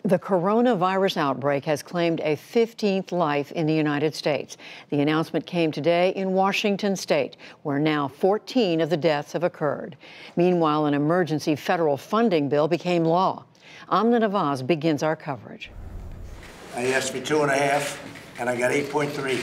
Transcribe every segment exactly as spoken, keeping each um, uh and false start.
The coronavirus outbreak has claimed a fifteenth life in the United States. The announcement came today in Washington state, where now fourteen of the deaths have occurred. Meanwhile, an emergency federal funding bill became law. Amna Nawaz begins our coverage. I asked for two and a half, and I got eight point three,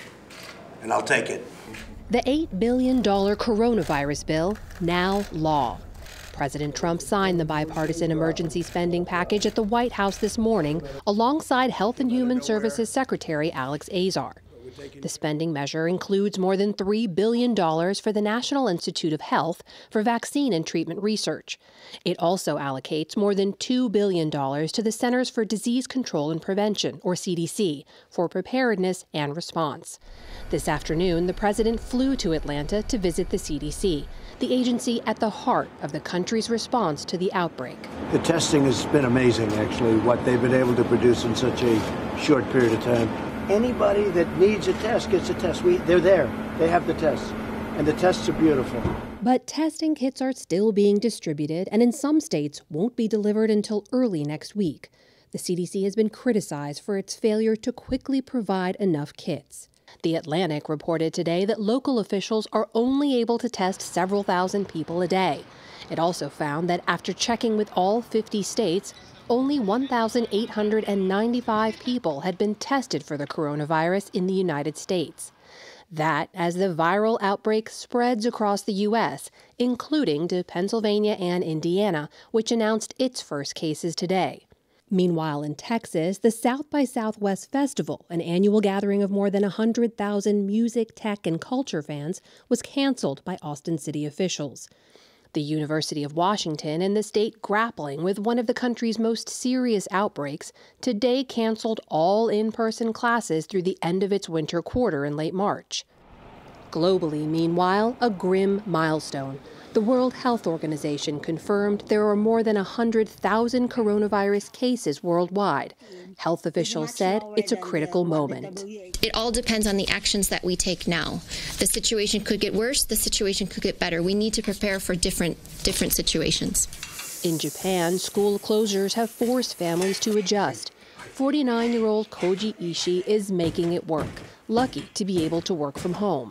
and I'll take it. The eight billion dollar coronavirus bill, now law. President Trump signed the bipartisan emergency spending package at the White House this morning alongside Health and Human Services Secretary Alex Azar. The spending measure includes more than three billion dollars for the National Institute of Health for vaccine and treatment research. It also allocates more than two billion dollars to the Centers for Disease Control and Prevention, or C D C, for preparedness and response. This afternoon, the president flew to Atlanta to visit the C D C, the agency at the heart of the country's response to the outbreak. The testing has been amazing, actually, what they've been able to produce in such a short period of time. Anybody that needs a test gets a test. We, they're there. They have the tests, and the tests are beautiful. But testing kits are still being distributed, and in some states won't be delivered until early next week. The C D C has been criticized for its failure to quickly provide enough kits. The Atlantic reported today that local officials are only able to test several thousand people a day. It also found that after checking with all fifty states, only one thousand eight hundred ninety-five people had been tested for the coronavirus in the United States. That as the viral outbreak spreads across the U S, including to Pennsylvania and Indiana, which announced its first cases today. Meanwhile, in Texas, the South by Southwest Festival, an annual gathering of more than one hundred thousand music, tech, and culture fans, was canceled by Austin city officials. The University of Washington and the state grappling with one of the country's most serious outbreaks today canceled all in-person classes through the end of its winter quarter in late March. Globally, meanwhile, a grim milestone. The World Health Organization confirmed there are more than one hundred thousand coronavirus cases worldwide. Health officials said it's a critical moment. It all depends on the actions that we take now. The situation could get worse, the situation could get better. We need to prepare for different, different situations. In Japan, school closures have forced families to adjust. forty-nine-year-old Koji Ishii is making it work, lucky to be able to work from home.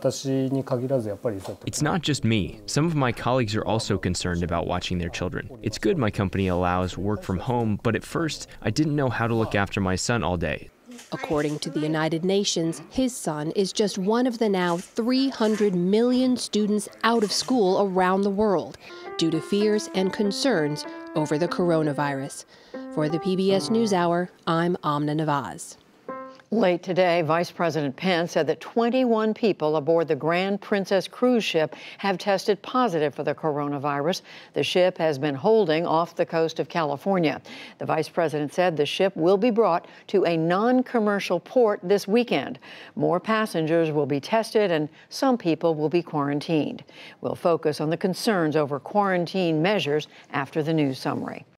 It's not just me. Some of my colleagues are also concerned about watching their children. It's good my company allows work from home, but at first, I didn't know how to look after my son all day. According to the United Nations, his son is just one of the now three hundred million students out of school around the world due to fears and concerns over the coronavirus. For the P B S NewsHour, I'm Amna Nawaz. Late today, Vice President Pence said that twenty-one people aboard the Grand Princess cruise ship have tested positive for the coronavirus. The ship has been holding off the coast of California. The vice president said the ship will be brought to a non-commercial port this weekend. More passengers will be tested and some people will be quarantined. We'll focus on the concerns over quarantine measures after the news summary.